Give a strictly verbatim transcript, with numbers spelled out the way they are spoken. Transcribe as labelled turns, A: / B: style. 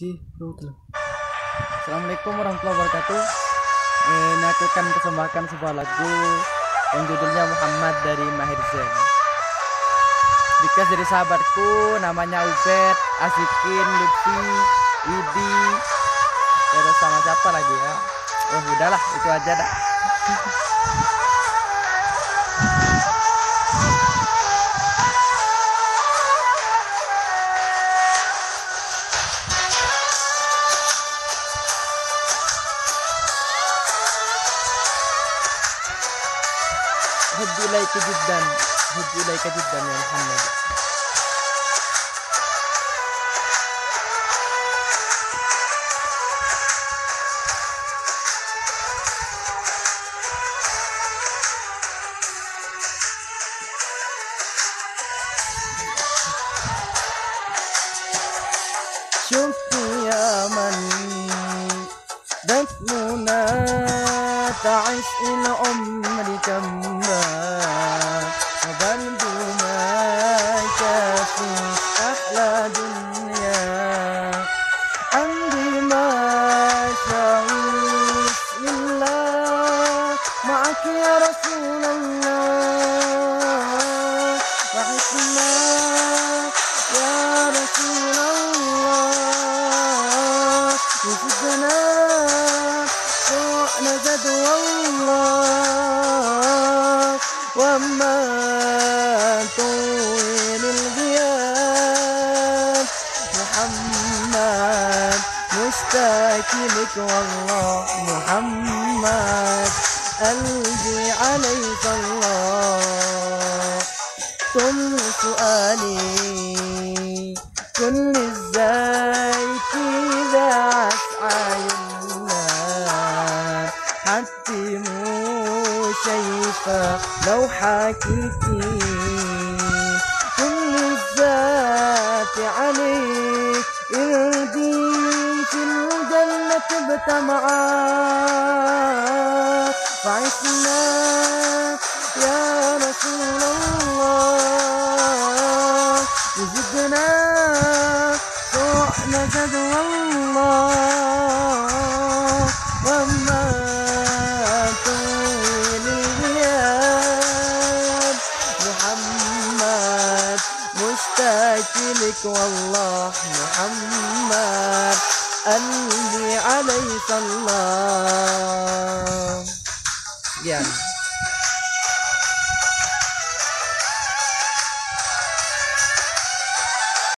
A: sih betul. Assalamualaikum warahmatullahi wabarakatuh. Eh, ini aku akan persembahkan sebuah lagu yang judulnya Muhammad dari Mahasiswa. Dikas dari sahabatku namanya Ubed, Asikin, Lutfi, Widi, terus sama siapa lagi ya? Oh udahlah itu aja dah. حب إليك جدا حب إليك جدا يا محمد. شوفي يا من دفننا تعيش إلى عمر جمبا وبرد ما كافي أحلى دنيا عندي ما شاء الله معك يا رسول الله وعشنا يا رسول الله وزدنا نزد والله وما طويل الغياب محمد مشتاق لك والله محمد قلبي عليك الله كل سؤالي كل ازاي كذا اسعى حتى مو شايفة لو حكيتي كل الذات عليك ارضي في الجنة تبت معاك وعشنا يا رسول الله وزدنا سوءنا زد والله وما مشتاق لك والله محمد قلبي عليك الله. يعني